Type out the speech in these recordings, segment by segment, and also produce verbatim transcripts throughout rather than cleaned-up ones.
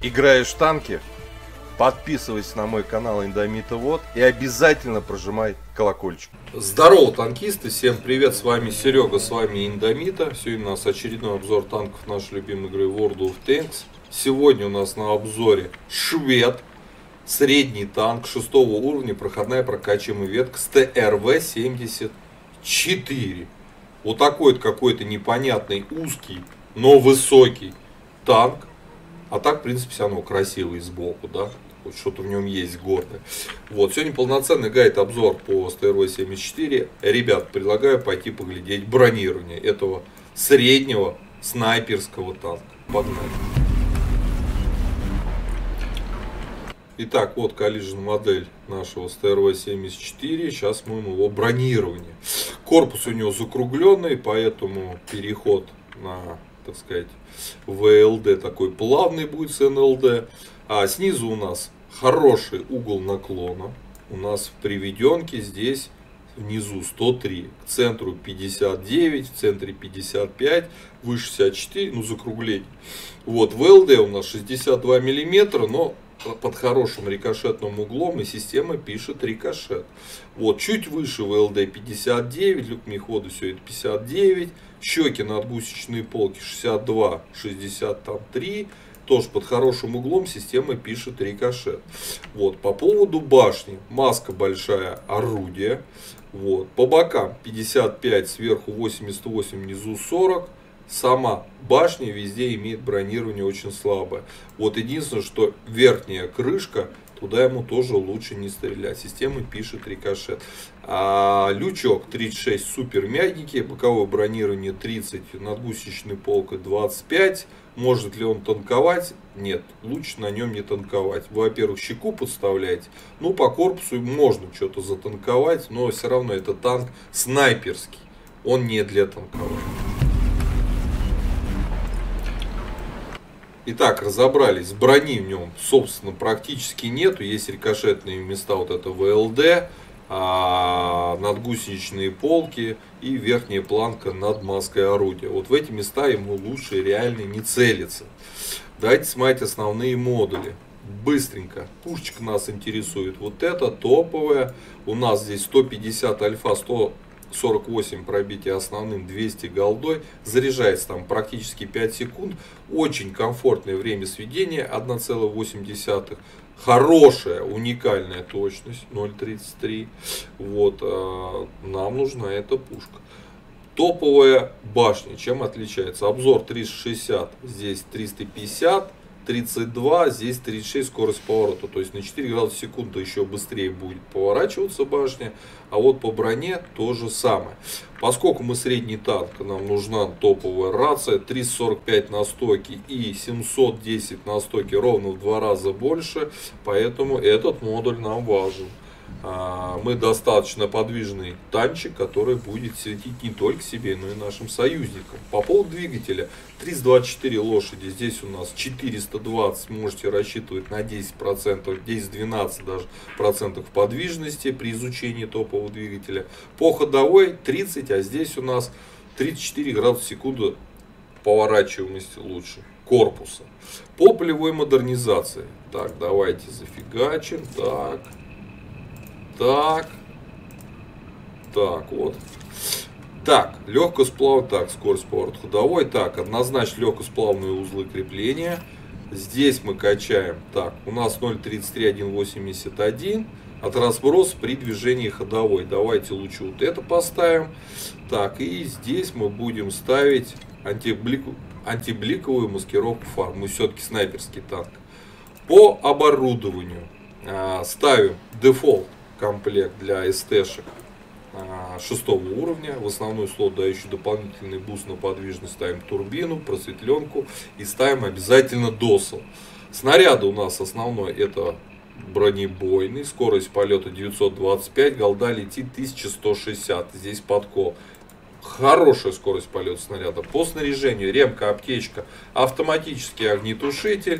Играешь в танки? Подписывайся на мой канал Индомитовод и обязательно прожимай колокольчик. Здорово, танкисты! Всем привет! С вами Серега, с вами Индомита. Сегодня у нас очередной обзор танков нашей любимой игры World of Tanks. Сегодня у нас на обзоре швед. Средний танк шестого уровня, проходная прокачиваемая ветка с тэ эр вэ семьдесят четыре. Вот такой вот какой-то непонятный, узкий, но высокий танк. А так, в принципе, все равно красивый сбоку, да. Вот что-то в нем есть гордое. Вот, сегодня полноценный гайд-обзор по эс тэ эр вэ семьдесят четыре. Ребят, предлагаю пойти поглядеть бронирование этого среднего снайперского танка. Погнали. Итак, вот коллижн модель нашего эс тэ эр вэ семьдесят четыре. Сейчас мы его бронирование. Корпус у него закругленный, поэтому переход на, так сказать, вэ эл дэ такой плавный будет с эн эл дэ. А снизу у нас хороший угол наклона. У нас в приведенке здесь внизу сто три, к центру пятьдесят девять, в центре пятьдесят пять, выше шестьдесят четыре, ну закругление. Вот вэ эл дэ у нас шестьдесят два миллиметра, но под хорошим рикошетным углом, и система пишет рикошет. Вот чуть выше вэ эл дэ пятьдесят девять, люк мехвода все это пятьдесят девять, щеки над гусечные полки шестьдесят два, шестьдесят три. Тоже под хорошим углом система пишет рикошет. Вот, по поводу башни. Маска большая, орудие. Вот, по бокам пятьдесят пять, сверху восемьдесят восемь, внизу сорок. Сама башня везде имеет бронирование очень слабое. Вот единственное, что верхняя крышка, туда ему тоже лучше не стрелять. Система пишет рикошет. А лючок тридцать шесть супер мягенький, боковое бронирование тридцать, надгусечной полкой двадцать пять. Может ли он танковать? Нет, лучше на нем не танковать. Вы, во-первых, щеку подставляете. Ну, по корпусу можно что-то затанковать, но все равно это танк снайперский. Он не для танкования. Итак, разобрались. Брони в нем, собственно, практически нету. Есть рикошетные места, вот это вэ эл дэ, а, надгусеничные полки и верхняя планка над маской орудия. Вот в эти места ему лучше реально не целиться. Давайте смотреть основные модули. Быстренько. Пушечка нас интересует. Вот это топовая. У нас здесь сто пятьдесят альфа, сто сорок восемь пробития основным, двести голдой. Заряжается там практически пять секунд. Очень комфортное время сведения, одна целая восемь десятых. Хорошая, уникальная точность, ноль тридцать три. Вот, нам нужна эта пушка. Топовая башня. Чем отличается? Обзор триста шестьдесят, здесь триста пятьдесят. тридцать два, здесь тридцать шесть, скорость поворота. То есть на четыре градуса в секунду еще быстрее будет поворачиваться башня. А вот по броне то же самое. Поскольку мы средний танк, нам нужна топовая рация. триста сорок пять на стоке и семьсот десять на стоке, ровно в два раза больше. Поэтому этот модуль нам важен. Мы достаточно подвижный танчик, который будет светить не только себе, но и нашим союзникам. По поводу двигателя. триста двадцать четыре лошади. Здесь у нас четыреста двадцать. Можете рассчитывать на десять процентов, десять-двенадцать даже процентов подвижности при изучении топового двигателя. По ходовой тридцать, а здесь у нас тридцать четыре градуса в секунду поворачиваемости лучше корпуса. По полевой модернизации. Так, давайте зафигачим. Так. Так, так, вот. Так, легкосплав, так, скорость поворота ходовой. Так, однозначно легкосплавные узлы крепления. Здесь мы качаем. Так, у нас ноль тридцать три, один восемьдесят один. От разброса при движении ходовой. Давайте лучше вот это поставим. Так, и здесь мы будем ставить антиблик... антибликовую маскировку фар. Мы все-таки снайперский танк. По оборудованию а, ставим дефолт комплект для эс тэ-шек шестого уровня. В основной слот дающий дополнительный буст на подвижность ставим турбину, просветленку и ставим обязательно досл. Снаряды у нас основной это бронебойный. Скорость полета девятьсот двадцать пять, голда летит тысяча сто шестьдесят. Здесь подкол. Хорошая скорость полета снаряда. По снаряжению ремка, аптечка, автоматический огнетушитель.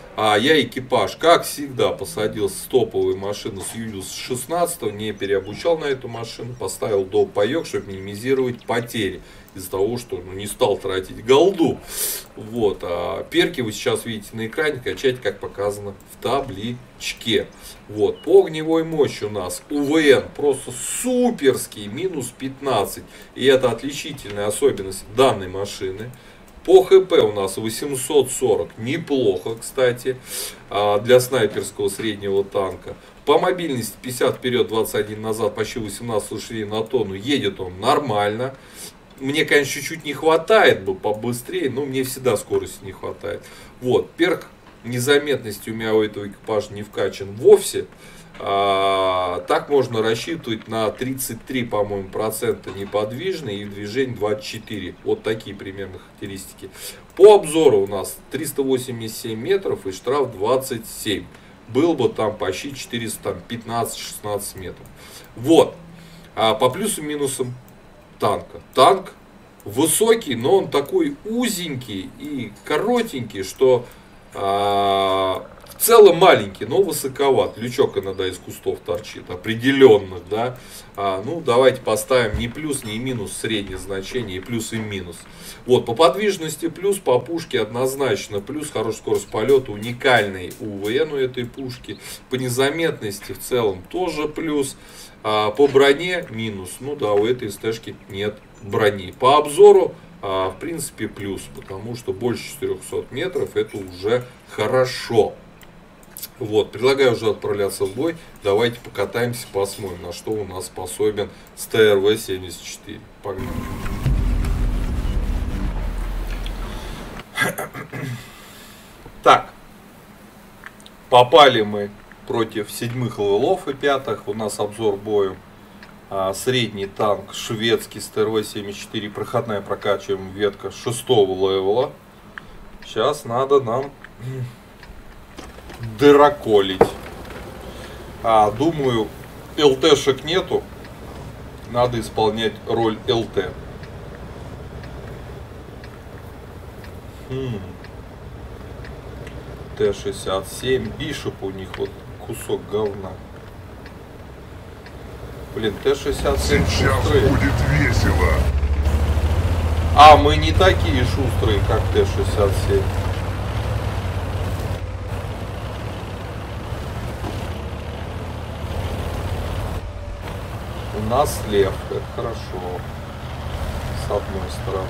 А я экипаж, как всегда, посадил с топовой машины с Юлиус шестнадцать, не переобучал на эту машину, поставил доп. Паёк, чтобы минимизировать потери. Из-за того, что ну, не стал тратить голду. Вот. А перки вы сейчас видите на экране, качать, как показано в табличке. Вот. По огневой мощи у нас УВН просто суперский, минус пятнадцать. И это отличительная особенность данной машины. По ХП у нас восемьсот сорок, неплохо, кстати, для снайперского среднего танка. По мобильности пятьдесят вперед, двадцать один назад, почти восемнадцать лошадей на тонну, едет он нормально. Мне, конечно, чуть-чуть не хватает бы побыстрее, но мне всегда скорости не хватает. Вот, перк незаметности у меня у этого экипажа не вкачан вовсе. А, так можно рассчитывать на тридцать три, по-моему, процента неподвижный и движение двадцать четыре. Вот такие примерно характеристики. По обзору у нас триста восемьдесят семь метров и штраф двадцать семь. Был бы там почти четыреста пятнадцать — шестнадцать метров. Вот. А по плюсам и минусам танка. Танк высокий, но он такой узенький и коротенький, что а, в целом маленький, но высоковат. Лючок иногда из кустов торчит, определенных, да. А, ну, давайте поставим не плюс, не минус, среднее значение, и плюс, и минус. Вот, по подвижности плюс, по пушке однозначно плюс, хорошая скорость полета, уникальный УВН у этой пушки. По незаметности в целом тоже плюс. А, по броне минус, ну да, у этой СТшки нет брони. По обзору, а, в принципе, плюс, потому что больше четырехсот метров это уже хорошо. Вот, предлагаю уже отправляться в бой. Давайте покатаемся, посмотрим, на что у нас способен СТ-РВ семьдесят четыре. Погнали. Так, попали мы против седьмых левелов и пятых. У нас обзор боем. А, средний танк шведский СТ-РВ семьдесят четыре. Проходная прокачиваем ветка шестого левела. Сейчас надо нам дыроколить. А, думаю, ЛТшек нету. Надо исполнять роль ЛТ. Хм. Т шестьдесят семь. Бишоп у них вот кусок говна. Блин, Т шестьдесят семь Сейчас шустрые. будет весело. А, мы не такие шустрые, как Т шестьдесят семь. У нас лев, это хорошо. С одной стороны.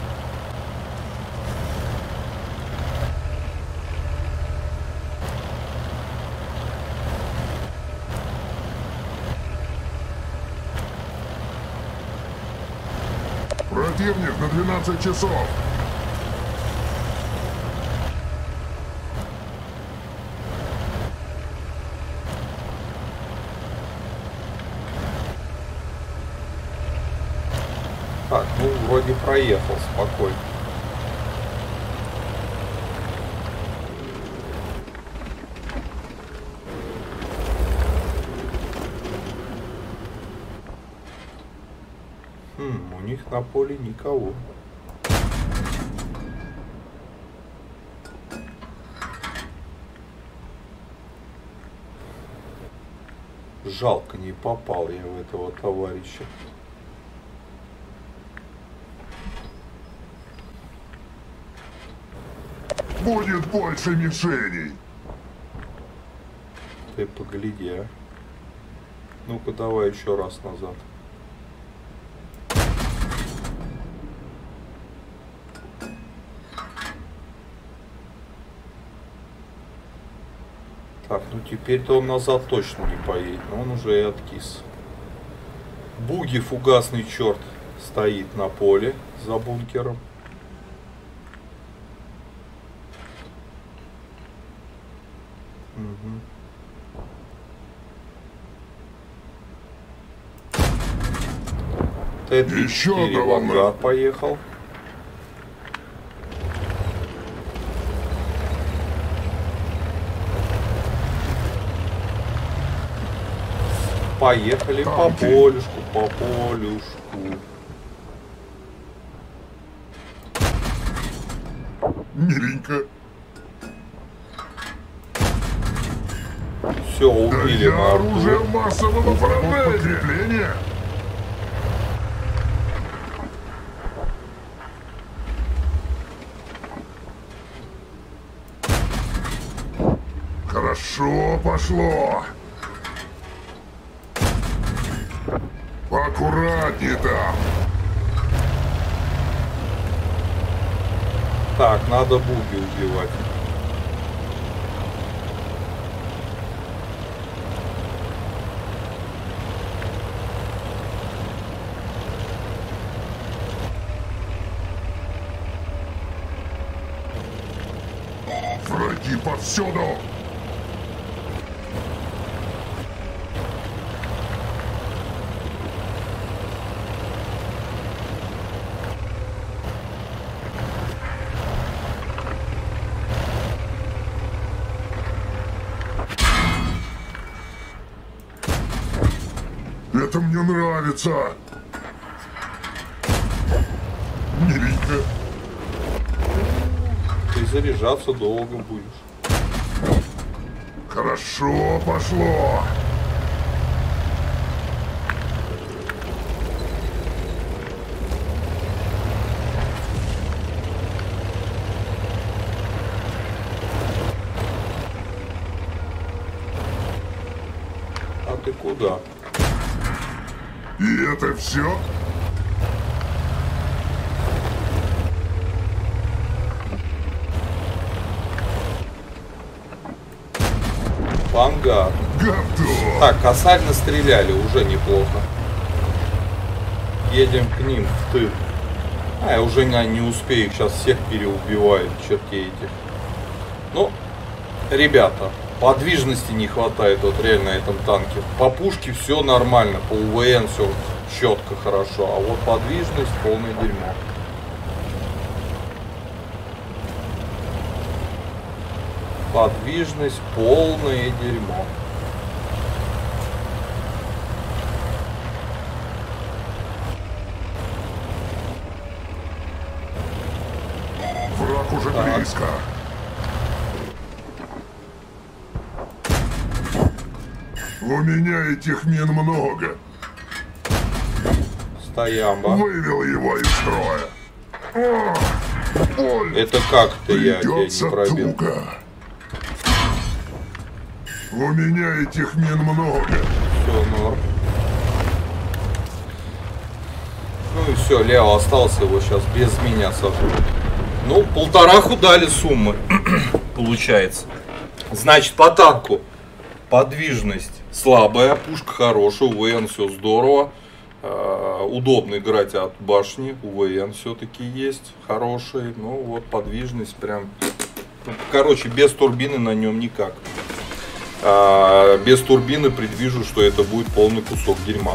Противник на двенадцать часов. Так, ну вроде проехал спокойно. Хм, у них на поле никого. Жалко, не попал я в этого товарища. Будет больше мишеней. Ты погляди, а. Ну-ка, давай еще раз назад. Так, ну теперь-то он назад точно не поедет, но он уже и откис. Буги, фугасный черт, стоит на поле за бункером. Угу. Т тридцать четыре в ангар поехал. Поехали по полюшку, по полюшку. Миленько. Все, Да убили я мы оружие Артура. массового поражения. Подкрепление. Хорошо пошло. Поаккуратнее там. Так, надо буги убивать. Враги повсюду. Это мне нравится. Миленько. Ты заряжаться долго будешь. Хорошо пошло. А ты куда? И это все? Ангар. Готов. Так, косарь настреляли, уже неплохо. Едем к ним в тыл. А, я уже не, не успею, их сейчас всех переубивают, чертей этих. Ну, ребята, подвижности не хватает вот реально на этом танке. По пушке все нормально, по УВН все четко, хорошо. А вот подвижность полное дерьмо. Подвижность полное дерьмо. Враг уже Так. близко. У меня этих мин много. Стоямба. Вывел его из строя. О, боль. Это как-то я тебя Придется не пробил. туго. У меня этих мин много. Все, норм. Ну и все, Лео остался, его сейчас без меня сожрут. Ну, полтораху дали суммы, получается. Значит, по танку подвижность слабая, пушка хорошая, УВН все здорово. Э, удобно играть от башни, УВН все-таки есть хороший. Ну вот, подвижность прям... Короче, без турбины на нем никак. А, без турбины предвижу, что это будет полный кусок дерьма.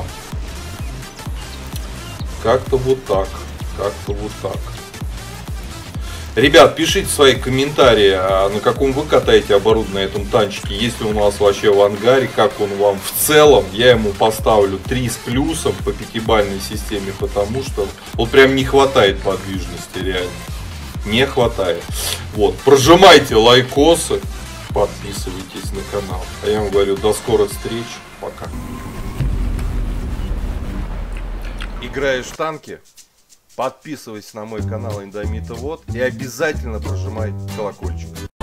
Как-то вот так. Как-то вот так. Ребят, пишите свои комментарии, а на каком вы катаете оборудование на этом танчике. Есть ли у нас вообще в ангаре, как он вам в целом. Я ему поставлю три с плюсом по пятибалльной системе, потому что вот прям не хватает подвижности, реально. Не хватает. Вот, прожимайте лайкосы. Подписывайтесь на канал. А я вам говорю, до скорых встреч. Пока. Играешь в танки? Подписывайся на мой канал Индомита Вот и обязательно прожимай колокольчик.